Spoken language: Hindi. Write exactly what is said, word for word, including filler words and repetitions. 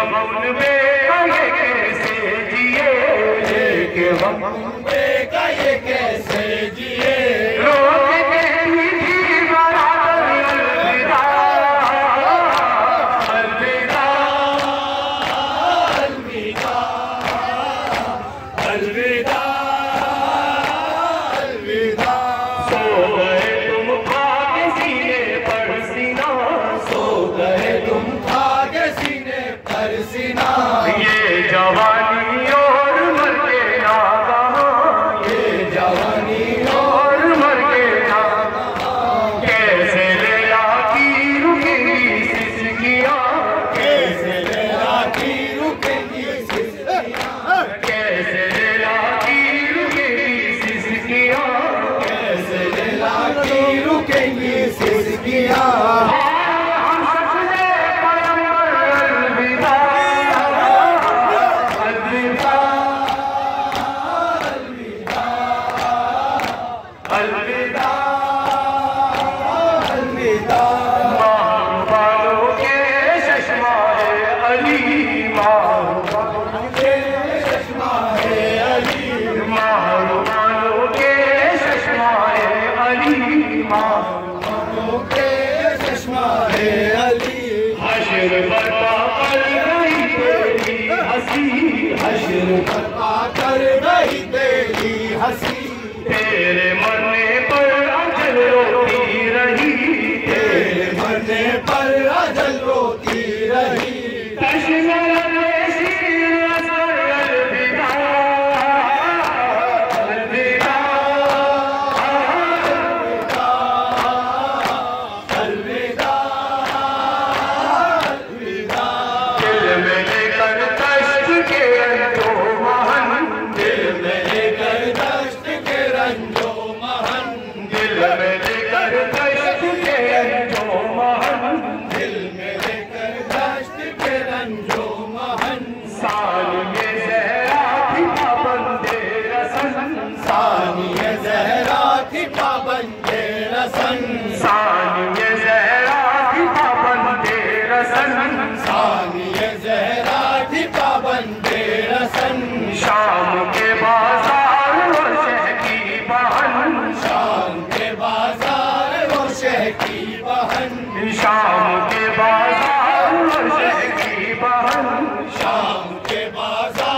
हम उनमें ये कैसे जिए, के हम उनमें ये कैसे जिए। रोज कहती थी बराबर अलविदा, अलविदा, अलविदा, अलविदा, अलविदा। सो गए तुम भाग्य सीने पर सीना, सो गए तुम भाग्य सीने पर सीना। ये जवानी और मर के ना कहाँ, ये जवानी और मर के ना कहाँ। कैसे लैला की रुकेगी सिसकियाँ, कैसे लैला की रुकेगी सिसकियाँ, कैसे लैला की रुकेगी सिसकियाँ, कैसे लैला की रुकेगी सिसकियाँ। अलविदा, अलविदा। माहौबालों के चश्माए अली, माहौबालों के चश्माए अली, माहौबालों के चश्माए अली, माहौबालों के चश्माए अली। हश्र बर्पा कर रही तेरी हंसी, हश्र बर्पा कर रही तेरी हंसी। तेरे मरने पर अजल रोती रही, तेरे मरने पर अजल रोती रही। अलविदा, अलविदा, अलविदा, अलविदा। दिल में लेकर कष्ट के रंजो महन, दिल में लेकर कष्ट के रंजो महन, दिल में लेकर कष्ट के रंजो महन, दिल में लेकर कष्ट के रंजो महन। सानिए ज़हरा थी पाबंदे रसन, सानिए ज़हरा थी पाबंदे रसन, सानिए ज़हरा थी पाबंदे रसन, सानिए ज़हरा थी पाबंदे रसन। शाम के बाजार वो शह की बहन, शाम के बाजार वो शह की बहन, शाम के बाजार वो शह की बहन, शाम के बाजार